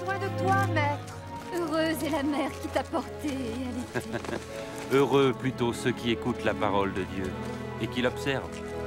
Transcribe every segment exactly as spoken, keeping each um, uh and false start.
soin de toi, maître. Heureuse est la mère qui t'a porté et allaité. Heureux plutôt ceux qui écoutent la parole de Dieu et qui l'observent.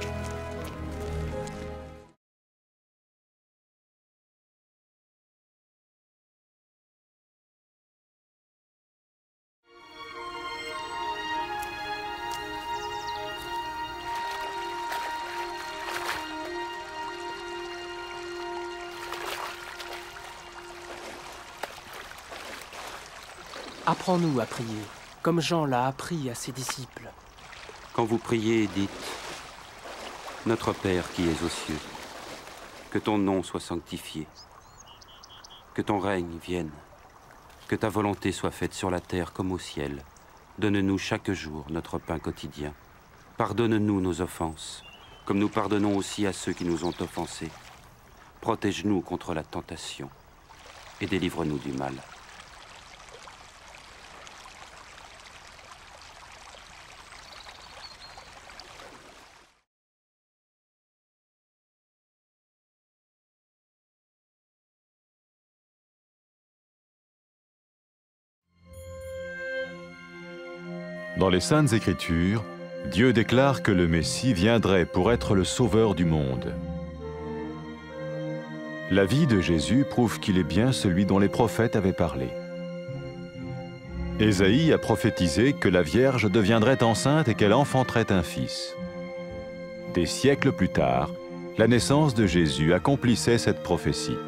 Apprends-nous à prier, comme Jean l'a appris à ses disciples. Quand vous priez, dites « Notre Père qui es aux cieux, que ton nom soit sanctifié, que ton règne vienne, que ta volonté soit faite sur la terre comme au ciel. Donne-nous chaque jour notre pain quotidien. Pardonne-nous nos offenses, comme nous pardonnons aussi à ceux qui nous ont offensés. Protège-nous contre la tentation et délivre-nous du mal. » Dans les Saintes Écritures, Dieu déclare que le Messie viendrait pour être le sauveur du monde. La vie de Jésus prouve qu'il est bien celui dont les prophètes avaient parlé. Ésaïe a prophétisé que la Vierge deviendrait enceinte et qu'elle enfanterait un fils. Des siècles plus tard, la naissance de Jésus accomplissait cette prophétie.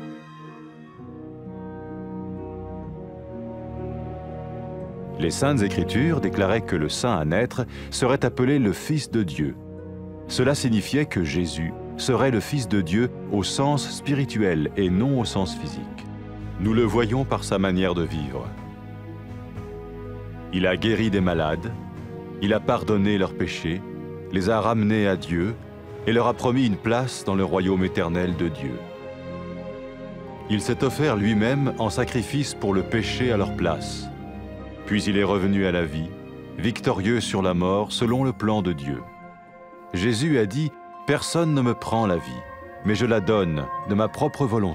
Les Saintes Écritures déclaraient que le saint à naître serait appelé le Fils de Dieu. Cela signifiait que Jésus serait le Fils de Dieu au sens spirituel et non au sens physique. Nous le voyons par sa manière de vivre. Il a guéri des malades, il a pardonné leurs péchés, les a ramenés à Dieu et leur a promis une place dans le royaume éternel de Dieu. Il s'est offert lui-même en sacrifice pour le péché à leur place. Puis il est revenu à la vie, victorieux sur la mort selon le plan de Dieu. Jésus a dit « Personne ne me prend la vie, mais je la donne de ma propre volonté. »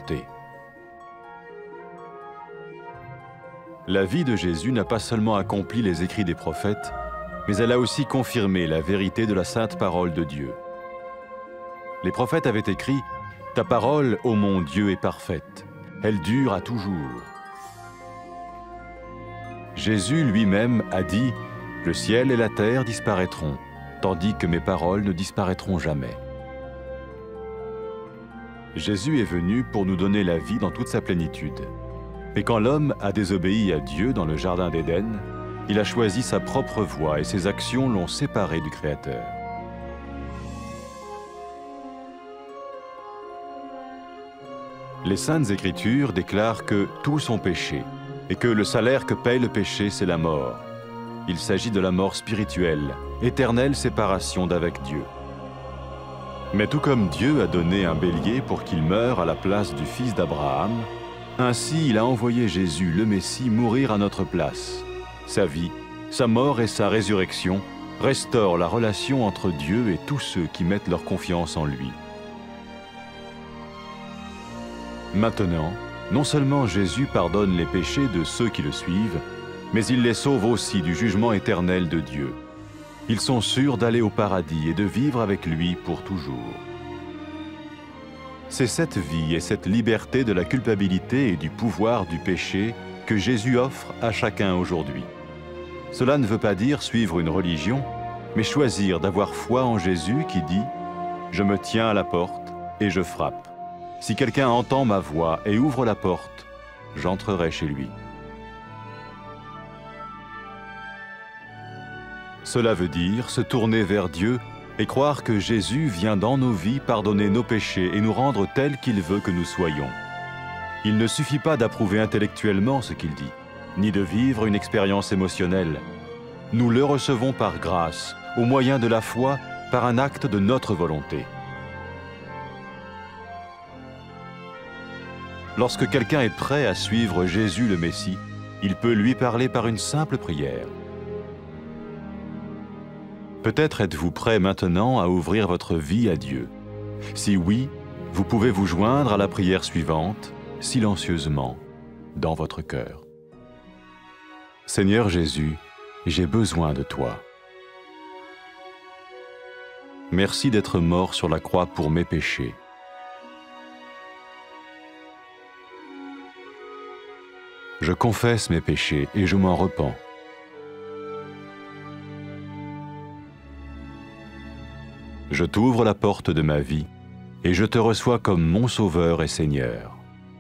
La vie de Jésus n'a pas seulement accompli les écrits des prophètes, mais elle a aussi confirmé la vérité de la sainte parole de Dieu. Les prophètes avaient écrit « Ta parole, ô mon Dieu, est parfaite, elle dure à toujours. » Jésus lui-même a dit « Le ciel et la terre disparaîtront, tandis que mes paroles ne disparaîtront jamais. » Jésus est venu pour nous donner la vie dans toute sa plénitude. Et quand l'homme a désobéi à Dieu dans le jardin d'Éden, il a choisi sa propre voie et ses actions l'ont séparé du Créateur. Les Saintes Écritures déclarent que tous sont péchés, et que le salaire que paye le péché, c'est la mort. Il s'agit de la mort spirituelle, éternelle séparation d'avec Dieu. Mais tout comme Dieu a donné un bélier pour qu'il meure à la place du fils d'Abraham, ainsi il a envoyé Jésus, le Messie, mourir à notre place. Sa vie, sa mort et sa résurrection restaurent la relation entre Dieu et tous ceux qui mettent leur confiance en lui. Maintenant, non seulement Jésus pardonne les péchés de ceux qui le suivent, mais il les sauve aussi du jugement éternel de Dieu. Ils sont sûrs d'aller au paradis et de vivre avec lui pour toujours. C'est cette vie et cette liberté de la culpabilité et du pouvoir du péché que Jésus offre à chacun aujourd'hui. Cela ne veut pas dire suivre une religion, mais choisir d'avoir foi en Jésus qui dit « Je me tiens à la porte et je frappe. Si quelqu'un entend ma voix et ouvre la porte, j'entrerai chez lui. » Cela veut dire se tourner vers Dieu et croire que Jésus vient dans nos vies pardonner nos péchés et nous rendre tels qu'il veut que nous soyons. Il ne suffit pas d'approuver intellectuellement ce qu'il dit, ni de vivre une expérience émotionnelle. Nous le recevons par grâce, au moyen de la foi, par un acte de notre volonté. Lorsque quelqu'un est prêt à suivre Jésus le Messie, il peut lui parler par une simple prière. Peut-être êtes-vous prêt maintenant à ouvrir votre vie à Dieu. Si oui, vous pouvez vous joindre à la prière suivante, silencieusement. dans votre cœur. Seigneur Jésus, j'ai besoin de toi. Merci d'être mort sur la croix pour mes péchés. Je confesse mes péchés et je m'en repens. Je t'ouvre la porte de ma vie et je te reçois comme mon Sauveur et Seigneur.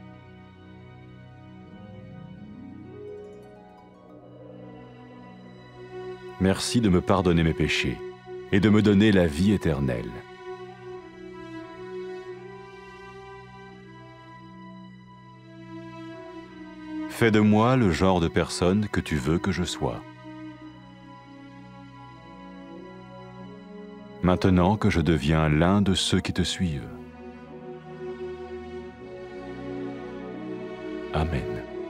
Merci de me pardonner mes péchés et de me donner la vie éternelle. Fais de moi le genre de personne que tu veux que je sois. Maintenant que je deviens l'un de ceux qui te suivent. Amen.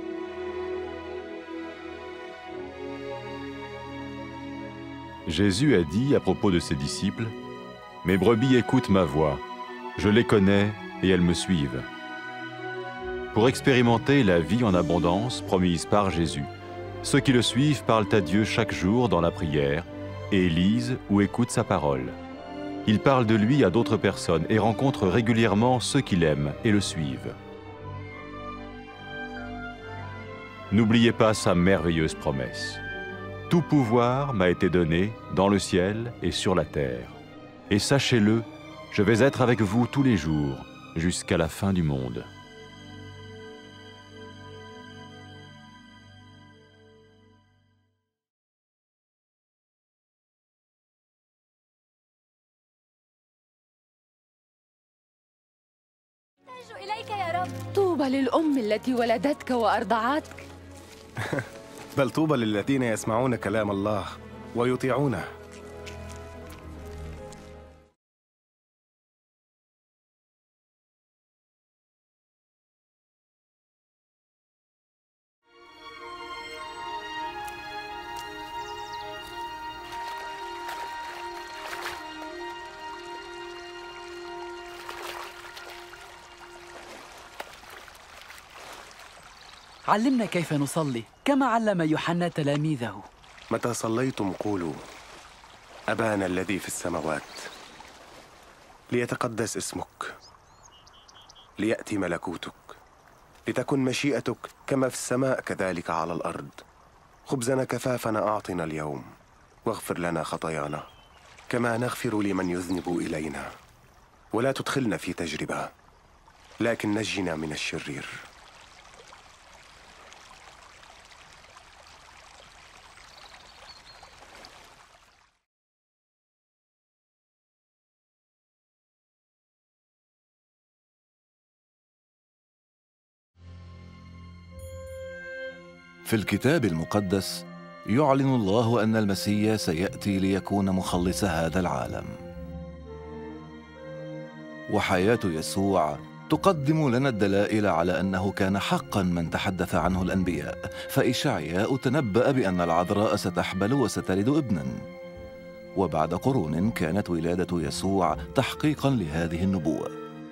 Jésus a dit à propos de ses disciples, « Mes brebis écoutent ma voix, je les connais et elles me suivent. » Pour expérimenter la vie en abondance promise par Jésus, ceux qui le suivent parlent à Dieu chaque jour dans la prière et lisent ou écoutent sa parole. Ils parlent de lui à d'autres personnes et rencontrent régulièrement ceux qui l'aiment et le suivent. N'oubliez pas sa merveilleuse promesse. Tout pouvoir m'a été donné dans le ciel et sur la terre. Et sachez-le, je vais être avec vous tous les jours, jusqu'à la fin du monde. طوبى للأم التي ولدتك وأرضعتك. بل طوبى للذين يسمعون كلام الله ويطيعونه. علمنا كيف نصلي كما علم يوحنا تلاميذه. متى صليتم قولوا أبانا الذي في السماوات، ليتقدس اسمك، ليأتي ملكوتك، لتكن مشيئتك كما في السماء كذلك على الأرض. خبزنا كفافنا أعطنا اليوم، واغفر لنا خطايانا كما نغفر لمن يذنب إلينا، ولا تدخلنا في تجربة لكن نجنا من الشرير. في الكتاب المقدس يعلن الله أن المسيح سيأتي ليكون مخلص هذا العالم. وحياة يسوع تقدم لنا الدلائل على أنه كان حقا من تحدث عنه الأنبياء، فإشعياء تنبأ بأن العذراء ستحبل وستلد ابنا. وبعد قرون كانت ولادة يسوع تحقيقا لهذه النبوة.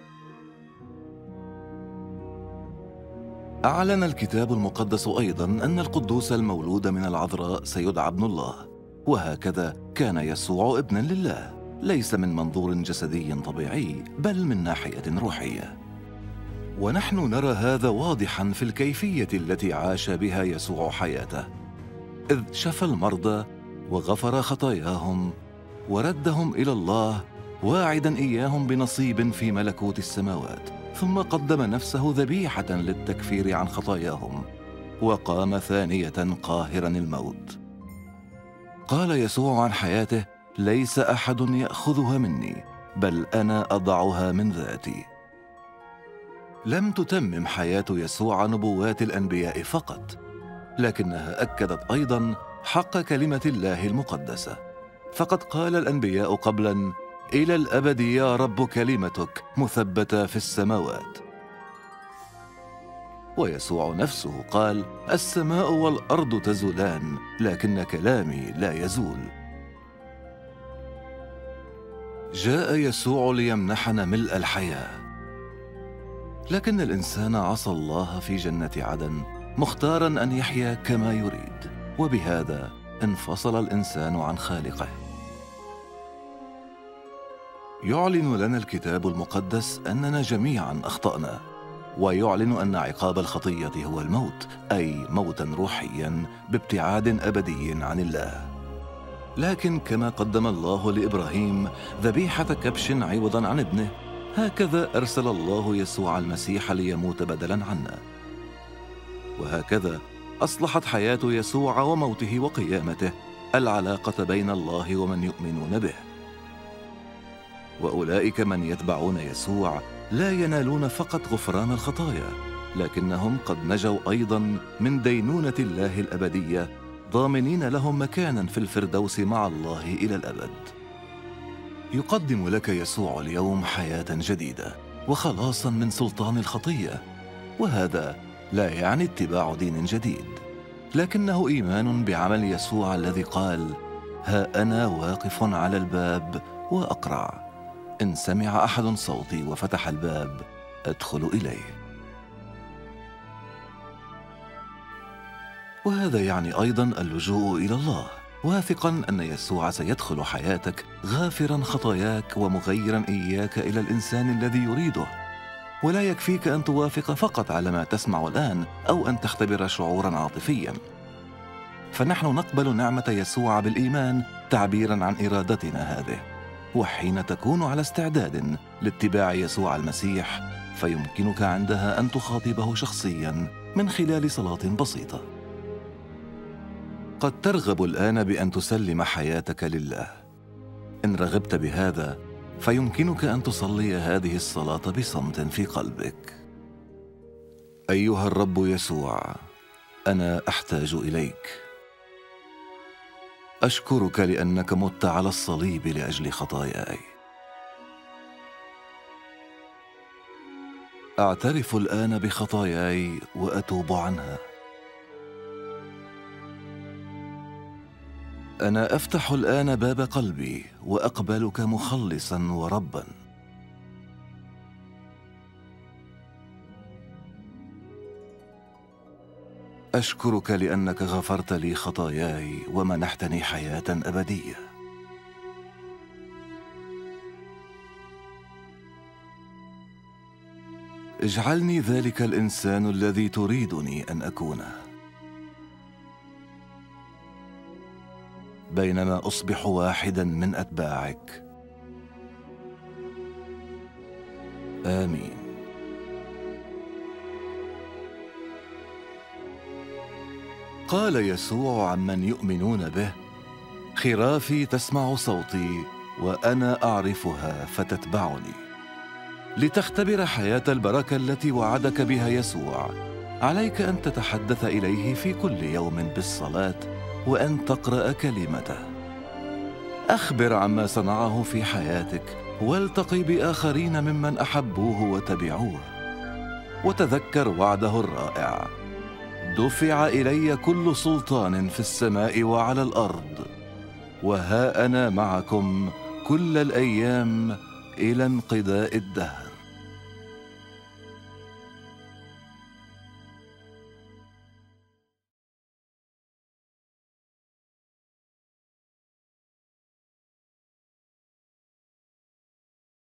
أعلن الكتاب المقدس أيضاً أن القدوس المولود من العذراء سيدعى ابن الله، وهكذا كان يسوع ابناً لله، ليس من منظور جسدي طبيعي بل من ناحية روحية. ونحن نرى هذا واضحاً في الكيفية التي عاش بها يسوع حياته، إذ شفى المرضى وغفر خطاياهم وردهم إلى الله، واعداً إياهم بنصيب في ملكوت السماوات، ثم قدم نفسه ذبيحة للتكفير عن خطاياهم، وقام ثانية قاهرا الموت. قال يسوع عن حياته: ليس أحد يأخذها مني، بل أنا أضعها من ذاتي. لم تتمم حياة يسوع نبوات الأنبياء فقط، لكنها أكدت أيضا حق كلمة الله المقدسة، فقد قال الأنبياء قبلا: إلى الأبد يا رب كلمتك مثبتة في السماوات. ويسوع نفسه قال: السماء والأرض تزولان لكن كلامي لا يزول. جاء يسوع ليمنحنا ملء الحياة، لكن الإنسان عصى الله في جنة عدن مختارا أن يحيا كما يريد، وبهذا انفصل الإنسان عن خالقه. يعلن لنا الكتاب المقدس أننا جميعا أخطأنا، ويعلن أن عقاب الخطية هو الموت، أي موتا روحيا بابتعاد أبدي عن الله. لكن كما قدم الله لإبراهيم ذبيحة كبش عوضا عن ابنه، هكذا أرسل الله يسوع المسيح ليموت بدلا عنا. وهكذا أصلحت حياة يسوع وموته وقيامته العلاقة بين الله ومن يؤمنون به. وأولئك من يتبعون يسوع لا ينالون فقط غفران الخطايا، لكنهم قد نجوا أيضا من دينونة الله الأبدية، ضامنين لهم مكانا في الفردوس مع الله إلى الأبد. يقدم لك يسوع اليوم حياة جديدة وخلاصا من سلطان الخطية، وهذا لا يعني اتباع دين جديد، لكنه إيمان بعمل يسوع الذي قال: ها أنا واقف على الباب وأقرع، إن سمع أحد صوتي وفتح الباب أدخل إليه. وهذا يعني أيضا اللجوء إلى الله، واثقا أن يسوع سيدخل حياتك غافرا خطاياك ومغيرا إياك إلى الإنسان الذي يريده. ولا يكفيك أن توافق فقط على ما تسمع الآن أو أن تختبر شعورا عاطفيا، فنحن نقبل نعمة يسوع بالإيمان تعبيرا عن إرادتنا هذه. وحين تكون على استعداد لاتباع يسوع المسيح، فيمكنك عندها أن تخاطبه شخصيا من خلال صلاة بسيطة. قد ترغب الآن بأن تسلم حياتك لله. إن رغبت بهذا فيمكنك أن تصلي هذه الصلاة بصمت في قلبك. أيها الرب يسوع، أنا أحتاج إليك. أشكرك لأنك مت على الصليب لأجل خطاياي. أعترف الآن بخطاياي وأتوب عنها. أنا أفتح الآن باب قلبي وأقبلك مخلصا وربا. أشكرك لأنك غفرت لي خطاياي ومنحتني حياة أبدية. اجعلني ذلك الإنسان الذي تريدني أن أكونه، بينما أصبح واحدا من أتباعك. آمين. قال يسوع عمن يؤمنون به: خرافي تسمع صوتي وأنا أعرفها فتتبعني. لتختبر حياة البركة التي وعدك بها يسوع، عليك أن تتحدث إليه في كل يوم بالصلاة وأن تقرأ كلمته. أخبر عما صنعه في حياتك، والتقي بآخرين ممن أحبوه وتبعوه، وتذكر وعده الرائع: دفع إلي كل سلطان في السماء وعلى الأرض، وها أنا معكم كل الأيام إلى انقضاء الدهر.